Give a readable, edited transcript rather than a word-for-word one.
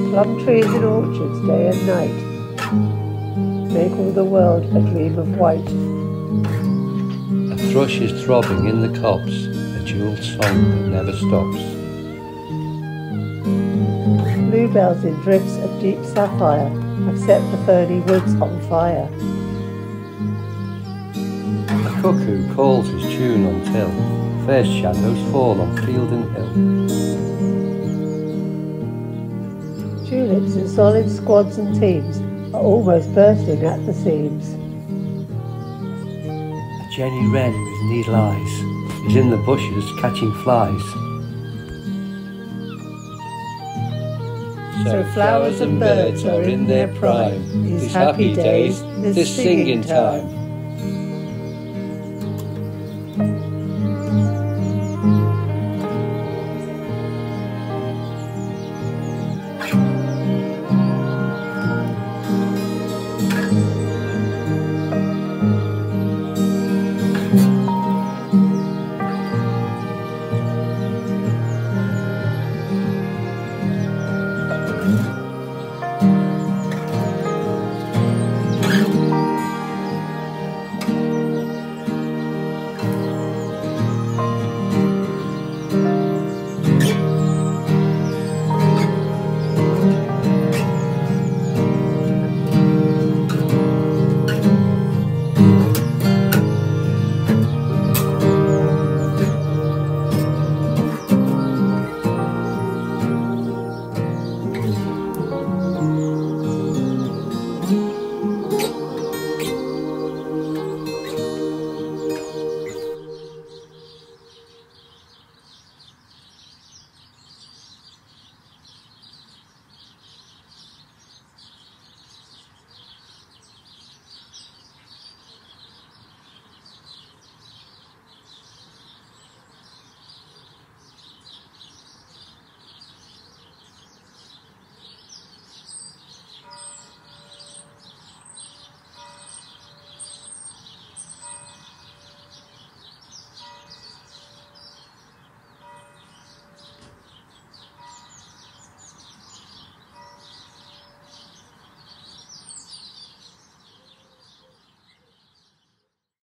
Plum trees in orchards day and night make all the world a dream of white. A thrush is throbbing in the copse, a jewelled song that never stops. Bluebells in drifts of deep sapphire have set the ferny woods on fire. A cuckoo calls his tune until first shadows fall on field and hill. Tulips in solid squads and teams are almost bursting at the seams. A jenny wren with needle eyes is in the bushes catching flies. So flowers and birds are in their prime. These happy days, this singing time.